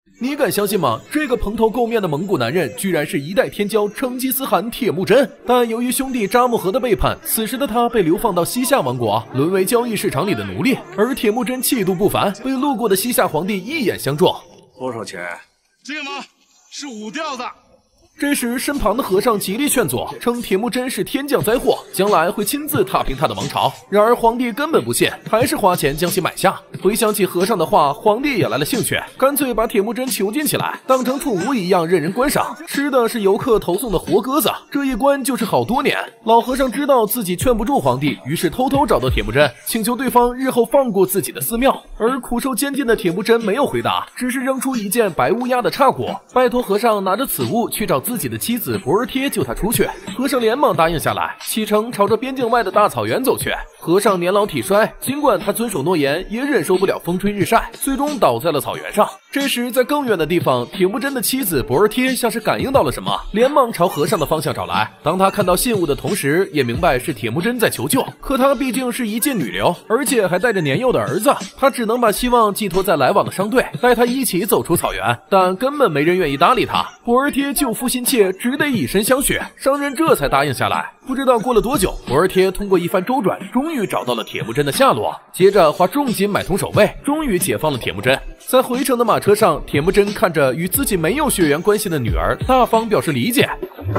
你敢相信吗？这个蓬头垢面的蒙古男人，居然是一代天骄成吉思汗铁木真。但由于兄弟扎木合的背叛，此时的他被流放到西夏王国，沦为交易市场里的奴隶。而铁木真气度不凡，被路过的西夏皇帝一眼相中。 多少钱？ 这个吗？是5吊子。 这时，身旁的和尚极力劝阻，称铁木真是天降灾祸，将来会亲自踏平他的王朝。然而皇帝根本不信，还是花钱将其买下。回想起和尚的话，皇帝也来了兴趣，干脆把铁木真囚禁起来，当成宠物一样任人观赏，吃的是游客投送的活鸽子。这一关就是好多年。老和尚知道自己劝不住皇帝，于是偷偷找到铁木真，请求对方日后放过自己的寺庙。而苦受监禁的铁木真没有回答，只是扔出一件白乌鸦的叉骨，拜托和尚拿着此物去找自己的妻子博尔贴救他出去。和尚连忙答应下来，启程朝着边境外的大草原走去。和尚年老体衰，尽管他遵守诺言，也忍受不了风吹日晒，最终倒在了草原上。这时，在更远的地方，铁木真的妻子博尔贴像是感应到了什么，连忙朝和尚的方向找来。当他看到信物的同时，也明白是铁木真在求救。可他毕竟是一介女流，而且还带着年幼的儿子，他只能把希望寄托在来往的商队，带他一起走出草原。但根本没人愿意搭理他。博尔贴救夫心切，只得以身相许，商人这才答应下来。不知道过了多久，博尔贴通过一番周转，终于找到了铁木真的下落，接着花重金买通守卫，终于解放了铁木真。在回程的马车上，铁木真看着与自己没有血缘关系的女儿，大方表示理解。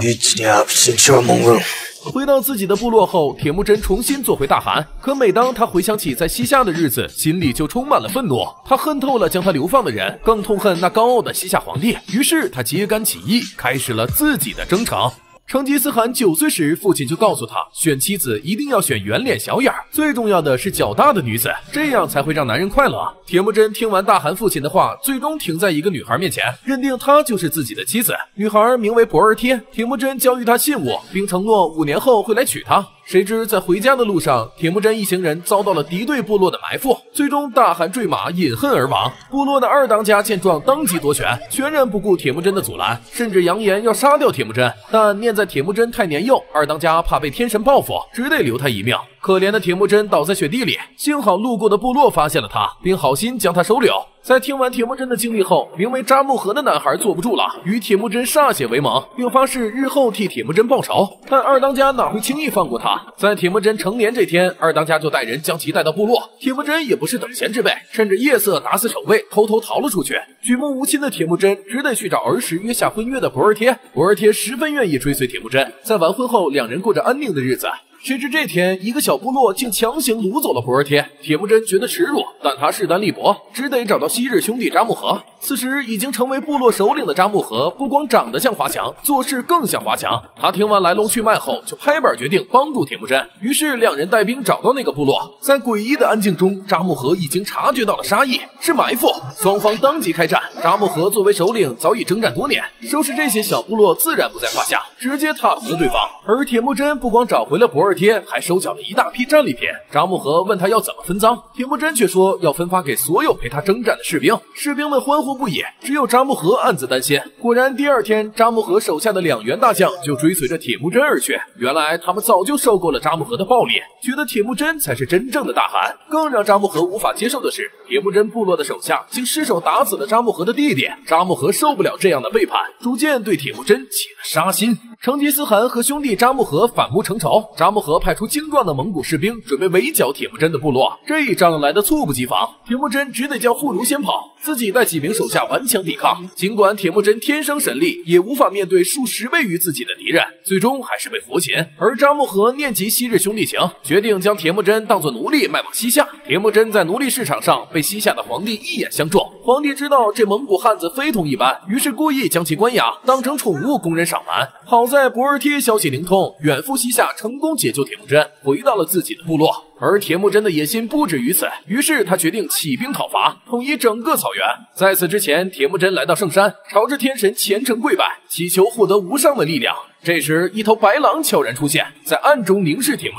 回到自己的部落后，铁木真重新做回大汗。可每当他回想起在西夏的日子，心里就充满了愤怒。他恨透了将他流放的人，更痛恨那高傲的西夏皇帝。于是他揭竿起义，开始了自己的征程。成吉思汗9岁时，父亲就告诉他，选妻子一定要选圆脸小眼儿，最重要的是较大的女子，这样才会让男人快乐。铁木真听完大汗父亲的话，最终停在一个女孩面前，认定她就是自己的妻子。女孩名为博尔贴，铁木真交予她信物，并承诺5年后会来娶她。谁知在回家的路上，铁木真一行人遭到了敌对部落的埋伏，最终大汗坠马，饮恨而亡。部落的二当家见状，当即夺权，全然不顾铁木真的阻拦，甚至扬言要杀掉铁木真。但念在铁木真太年幼，二当家怕被天神报复，只得留他一命。可怜的铁木真倒在雪地里，幸好路过的部落发现了他，并好心将他收留。在听完铁木真的经历后，名为扎木合的男孩坐不住了，与铁木真歃血为盟，并发誓日后替铁木真报仇。但二当家哪会轻易放过他？在铁木真成年这天，二当家就带人将其带到部落。铁木真也不是等闲之辈，趁着夜色打死守卫，偷偷逃了出去。举目无亲的铁木真只得去找儿时约下婚约的博尔贴。博尔贴十分愿意追随铁木真，在完婚后，两人过着安宁的日子。谁知这天，一个小部落竟强行掳走了博尔贴。铁木真觉得耻辱，但他势单力薄，只得找到昔日兄弟扎木合。此时已经成为部落首领的扎木合，不光长得像华强，做事更像华强。他听完来龙去脉后，就拍板决定帮助铁木真。于是两人带兵找到那个部落，在诡异的安静中，扎木合已经察觉到了杀意，是埋伏。双方当即开战。扎木合作为首领，早已征战多年，收拾这些小部落自然不在话下，直接踏平了对方。而铁木真不光找回了博尔贴，还收缴了一大批战利品。扎木合问他要怎么分赃，铁木真却说要分发给所有陪他征战的士兵。士兵们欢呼不已，只有扎木合暗自担心。果然第二天，扎木合手下的2员大将就追随着铁木真而去。原来他们早就受够了扎木合的暴力，觉得铁木真才是真正的大汗。更让扎木合无法接受的是，铁木真部落的手下竟失手打死了扎木合的弟弟。扎木合受不了这样的背叛，逐渐对铁木真起了杀心。成吉思汗和兄弟扎木合反目成仇，扎木合派出精壮的蒙古士兵准备围剿铁木真的部落。这一仗来得猝不及防，铁木真只得叫护儒先跑，自己带几名手下顽强抵抗。尽管铁木真天生神力，也无法面对数10倍于自己的敌人，最终还是被活擒。而扎木合念及昔日兄弟情，决定将铁木真当作奴隶卖往西夏。铁木真在奴隶市场上被西夏的皇帝一眼相中，皇帝知道这蒙古汉子非同一般，于是故意将其关押，当成宠物供人赏玩。好在博尔贴消息灵通，远赴西夏，成功解救铁木真，回到了自己的部落。而铁木真的野心不止于此，于是他决定起兵讨伐，统一整个草原。在此之前，铁木真来到圣山，朝着天神虔诚跪拜，祈求获得无上的力量。这时，一头白狼悄然出现，在暗中凝视铁木真。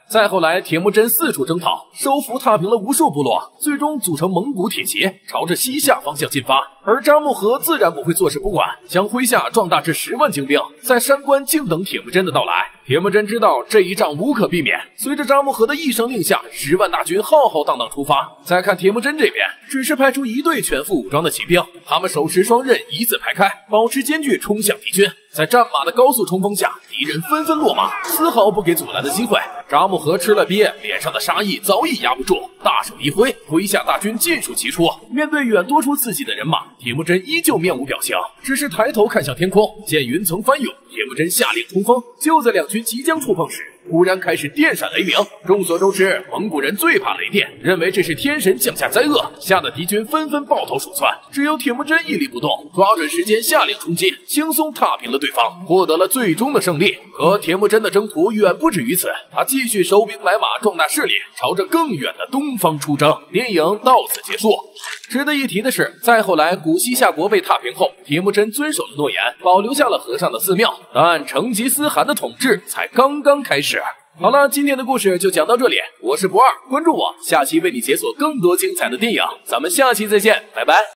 再后来，铁木真四处征讨，收服踏平了无数部落，最终组成蒙古铁骑，朝着西夏方向进发。而扎木合自然不会坐视不管，将麾下壮大至10万精兵，在山关静等铁木真的到来。铁木真知道这一仗无可避免，随着扎木合的一声令下，10万大军浩浩荡荡出发。再看铁木真这边，只是派出一队全副武装的骑兵，他们手持双刃，一字排开，保持间距冲向敌军。在战马的高速冲锋下，敌人纷纷落马，丝毫不给阻拦的机会。扎木合吃了鳖，脸上的杀意早已压不住，大手一挥，麾下大军尽数齐出。面对远多出自己的人马，铁木真依旧面无表情，只是抬头看向天空，见云层翻涌。铁木真下令冲锋，就在两军即将触碰时，忽然开始电闪雷鸣。众所周知，蒙古人最怕雷电，认为这是天神降下灾厄，吓得敌军纷纷抱头鼠窜。只有铁木真屹立不动，抓准时间下令冲击，轻松踏平了对方，获得了最终的胜利。可铁木真的征途远不止于此，他继续收兵买马，壮大势力，朝着更远的东方出征。电影到此结束。值得一提的是，再后来古西夏国被踏平后，铁木真遵守了诺言，保留下了和尚的寺庙，但成吉思汗的统治才刚刚开始。好了，今天的故事就讲到这里，我是不二，关注我，下期为你解锁更多精彩的电影，咱们下期再见，拜拜。